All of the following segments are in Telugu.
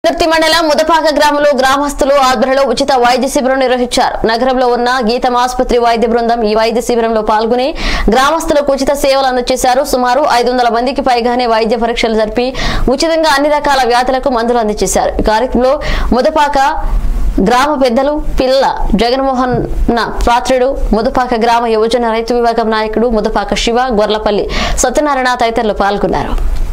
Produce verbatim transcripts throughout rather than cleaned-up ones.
తిరుపతి మండలం ముదపాక గ్రామంలో గ్రామస్తులు ఆధ్వర్యంలో ఉచిత వైద్య శిబిరం నిర్వహించారు. నగరంలో ఉన్న గీతం ఆసుపత్రి వైద్య బృందం ఈ వైద్య శిబిరంలో పాల్గొని గ్రామస్తులకు ఉచిత సేవలు అందజేశారు. సుమారు ఐదు వందల మందికి పైగానే వైద్య పరీక్షలు జరిపి ఉచితంగా అన్ని రకాల వ్యాధులకు మందులు అందజేశారు. ఈ కార్యక్రమంలో ముదపాక గ్రామ పెద్దలు పిల్ల జగన్మోహన్ పాత్రుడు, ముదపాక గ్రామ యువజన రైతు విభాగం నాయకుడు ముదపాక శివ, గొర్లపల్లి సత్యనారాయణ తదితరులు పాల్గొన్నారు.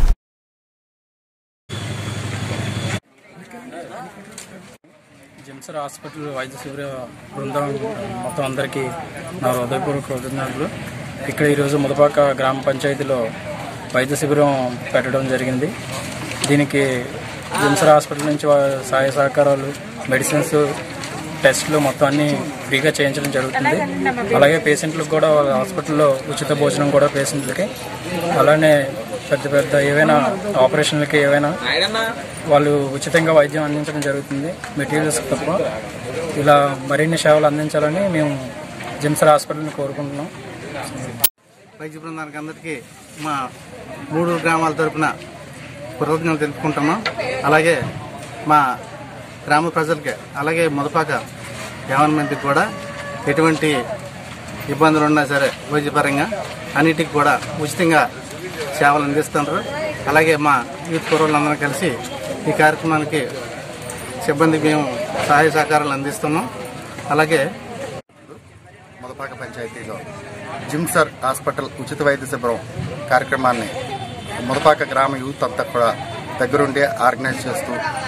జిమ్సర్ హాస్పిటల్ వైద్య శిబిర బృందం మొత్తం అందరికీ నా హృదయపూర్వక కృతజ్ఞతలు. ఇక్కడ ఈరోజు ముదపాక గ్రామ పంచాయతీలో వైద్య శిబిరం పెట్టడం జరిగింది. దీనికి జిమ్సర్ హాస్పిటల్ నుంచి సహాయ సహకారాలు, మెడిసిన్స్, టెస్టులు మొత్తం అన్నీ ఫ్రీగా చేయించడం జరుగుతుంది. అలాగే పేషెంట్లకు కూడా హాస్పిటల్లో ఉచిత భోజనం కూడా పేషెంట్లకి, అలానే పెద్ద పెద్ద ఏవైనా ఆపరేషన్లకి ఏవైనా వాళ్ళు ఉచితంగా వైద్యం అందించడం జరుగుతుంది, మెటీరియల్స్ తప్ప. ఇలా మరిన్ని సేవలు అందించాలని మేము జిమ్సర్ హాస్పిటల్ని కోరుకుంటున్నాం. వైద్య బృందానికి అందరికీ మా మూడు గ్రామాల తరఫున కృతజ్ఞతలు తెలుపుకుంటున్నాం. అలాగే మా గ్రామ ప్రజలకి, అలాగే ముదపాక గవర్నమెంట్కి కూడా ఎటువంటి ఇబ్బందులు ఉన్నా సరే వైద్యపరంగా అన్నిటికి కూడా ఉచితంగా సేవలు అందిస్తున్నారు. అలాగే మా యూత్ కుర్రోళ్ళందరం కలిసి ఈ కార్యక్రమానికి సిబ్బందికి మేము సహాయ సహకారాలు అందిస్తున్నాం. అలాగే ముదపాక పంచాయతీలో జిమ్సర్ హాస్పిటల్ ఉచిత వైద్య శిబిరం కార్యక్రమాన్ని ముదపాక గ్రామ యూత్ అంతా కూడా దగ్గరుండి ఆర్గనైజ్ చేస్తూ